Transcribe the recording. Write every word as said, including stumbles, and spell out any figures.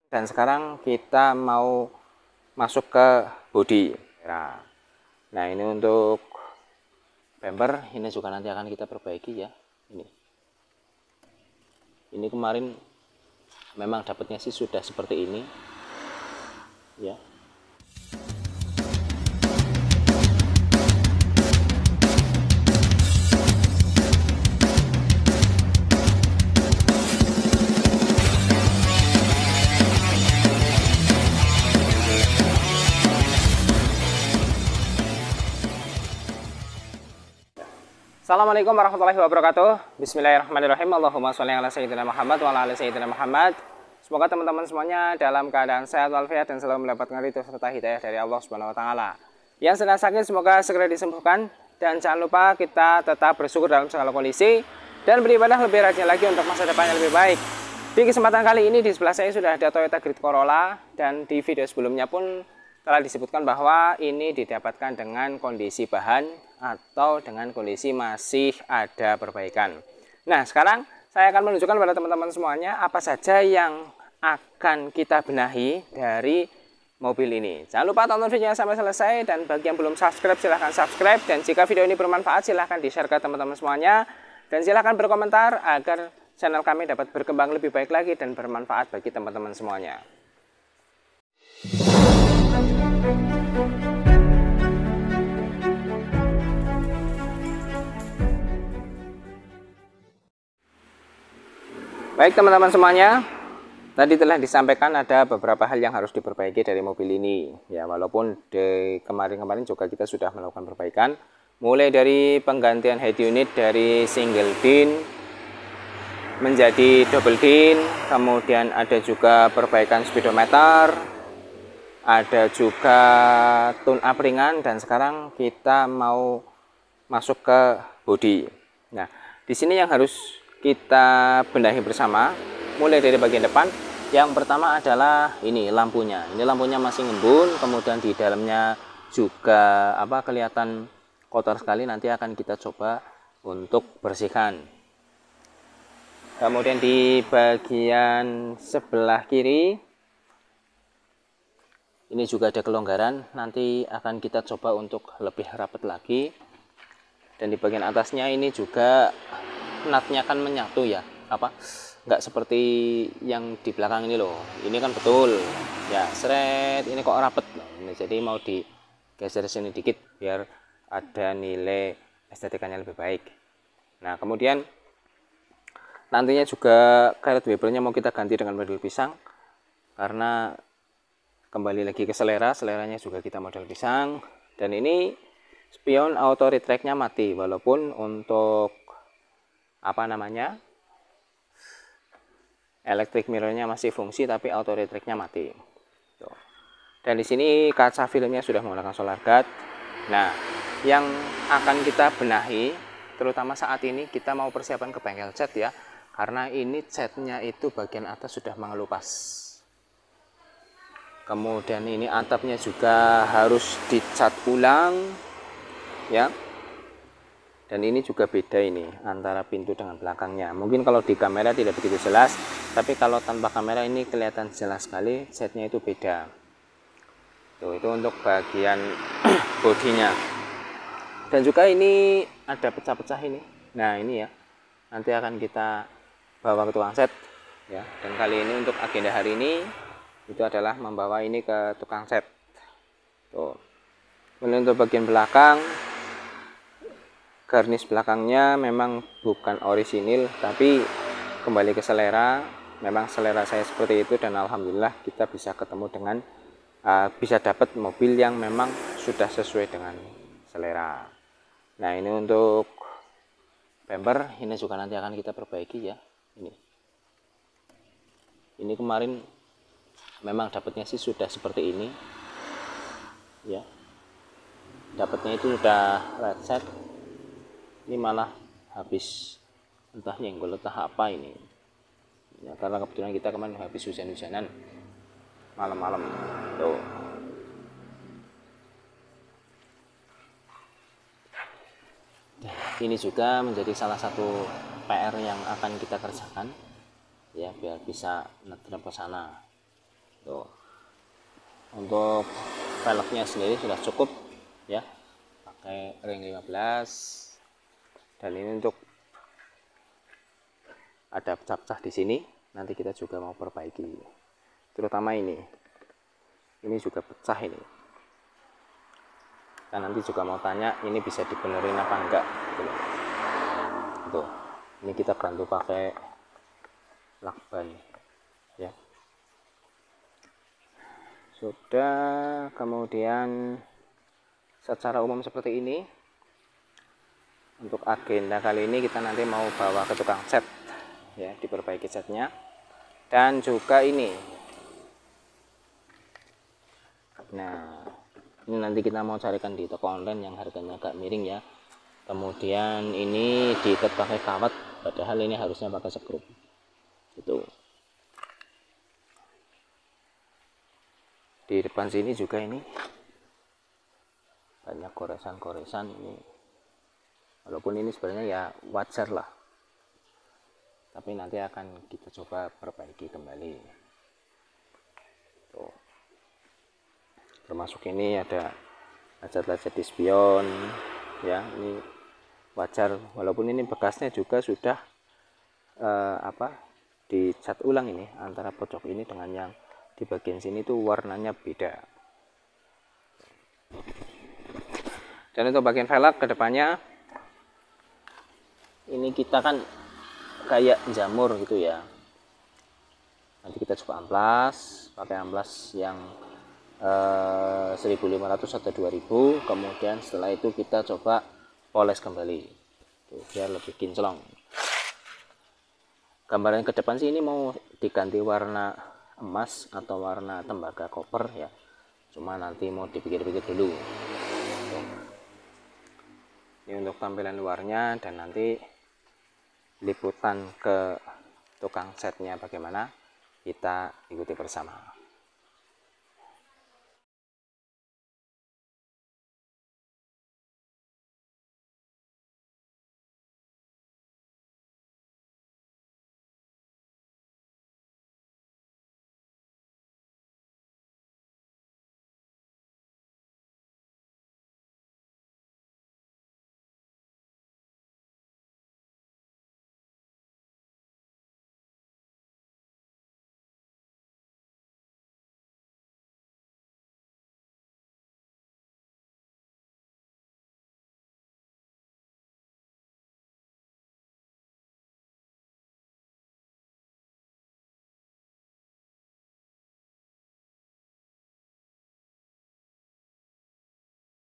Dan sekarang kita mau masuk ke bodi. Nah, ini untuk bumper, ini juga nanti akan kita perbaiki ya. Ini, ini kemarin memang dapatnya sih sudah seperti ini, ya. Assalamualaikum warahmatullahi wabarakatuh. Bismillahirrahmanirrahim. Allahumma sholli ala sayyidina Muhammad wa ala ali sayyidina Muhammad. Semoga teman-teman semuanya dalam keadaan sehat walafiat dan selalu mendapatkan ridho serta hidayah dari Allah Subhanahu wa taala. Yang sedang sakit semoga segera disembuhkan, dan jangan lupa kita tetap bersyukur dalam segala kondisi dan beribadah lebih rajin lagi untuk masa depan yang lebih baik. Di kesempatan kali ini di sebelah saya sudah ada Toyota Grid Corolla, dan di video sebelumnya pun telah disebutkan bahwa ini didapatkan dengan kondisi bahan atau dengan kondisi masih ada perbaikan. Nah, sekarang saya akan menunjukkan kepada teman-teman semuanya apa saja yang akan kita benahi dari mobil ini. Jangan lupa tonton videonya sampai selesai, dan bagi yang belum subscribe silahkan subscribe, dan jika video ini bermanfaat silahkan di-share ke teman-teman semuanya, dan silahkan berkomentar agar channel kami dapat berkembang lebih baik lagi dan bermanfaat bagi teman-teman semuanya. Baik teman-teman semuanya, tadi telah disampaikan ada beberapa hal yang harus diperbaiki dari mobil ini. Ya, walaupun di kemarin-kemarin juga kita sudah melakukan perbaikan, mulai dari penggantian head unit dari single din menjadi double din, kemudian ada juga perbaikan speedometer, ada juga tune up ringan, dan sekarang kita mau masuk ke bodi. Nah, di sini yang harus kita benahi bersama mulai dari bagian depan. Yang pertama adalah ini lampunya. Ini lampunya masih ngembun, kemudian di dalamnya juga apa kelihatan kotor sekali. Nanti akan kita coba untuk bersihkan. Kemudian di bagian sebelah kiri ini juga ada kelonggaran, nanti akan kita coba untuk lebih rapat lagi. Dan di bagian atasnya ini juga natnya kan menyatu ya, apa nggak seperti yang di belakang ini loh. Ini kan betul ya, seret, ini kok rapet ini, jadi mau digeser sini dikit biar ada nilai estetikanya lebih baik. Nah, kemudian nantinya juga carrot wipernya mau kita ganti dengan model pisang, karena kembali lagi ke selera, seleranya juga kita model pisang. Dan ini spion auto retract-nya mati, walaupun untuk apa namanya electric mirror-nya masih fungsi, tapi auto retract-nya mati. Tuh. Dan di sini kaca filmnya sudah menggunakan solar guard. Nah, yang akan kita benahi, terutama saat ini kita mau persiapan ke bengkel cat ya, karena ini catnya itu bagian atas sudah mengelupas. Kemudian ini atapnya juga harus dicat ulang ya. Dan ini juga beda ini antara pintu dengan belakangnya. Mungkin kalau di kamera tidak begitu jelas, tapi kalau tanpa kamera ini kelihatan jelas sekali catnya itu beda. Tuh, itu untuk bagian bodinya. Dan juga ini ada pecah-pecah ini. Nah, ini ya. Nanti akan kita bawa ke tukang set ya. Dan kali ini untuk agenda hari ini itu adalah membawa ini ke tukang set. Tuh. Kemudian untuk bagian belakang, garnish belakangnya memang bukan orisinil, tapi kembali ke selera. Memang selera saya seperti itu, dan alhamdulillah kita bisa ketemu dengan uh, bisa dapat mobil yang memang sudah sesuai dengan selera. Nah, ini untuk bumper, ini juga nanti akan kita perbaiki ya. Ini ini kemarin memang dapatnya sih sudah seperti ini ya, dapatnya itu sudah red set. Ini malah habis entah nyenggol entah apa ini ya, karena kebetulan kita kemarin habis hujan-hujanan malam-malam tuh. Ini juga menjadi salah satu P R yang akan kita kerjakan ya, biar bisa ngetrem ke sana. Tuh. Untuk velgnya sendiri sudah cukup ya, pakai ring lima belas. Dan ini untuk ada pecah-pecah di sini, nanti kita juga mau perbaiki, terutama ini ini juga pecah ini. Dan nanti juga mau tanya ini bisa dibenerin apa enggak gitu. Tuh, ini kita bantu pakai lakban ya. Sudah, kemudian secara umum seperti ini. Untuk agenda kali ini kita nanti mau bawa ke tukang cat ya, diperbaiki catnya. Dan juga ini, nah ini nanti kita mau carikan di toko online yang harganya agak miring ya. Kemudian ini diikat pakai kawat, padahal ini harusnya pakai sekrup itu. Di depan sini juga ini banyak goresan-goresan ini, walaupun ini sebenarnya ya wajar lah, tapi nanti akan kita coba perbaiki kembali. Tuh. Termasuk ini ada lecet-lecet di spion ya, ini wajar, walaupun ini bekasnya juga sudah eh, apa dicat ulang. Ini antara pojok ini dengan yang di bagian sini tuh warnanya beda. Dan untuk bagian velg kedepannya ini kita kan kayak jamur gitu ya, nanti kita coba amplas, pakai amplas yang eh, seribu lima ratus atau dua ribu. Kemudian setelah itu kita coba poles kembali tuh, biar lebih kinclong. Gambaran ke depan sih ini mau diganti warna emas atau warna tembaga koper ya, cuma nanti mau dipikir-pikir dulu. Ini untuk tampilan luarnya, dan nanti liputan ke tukang setnya bagaimana kita ikuti bersama.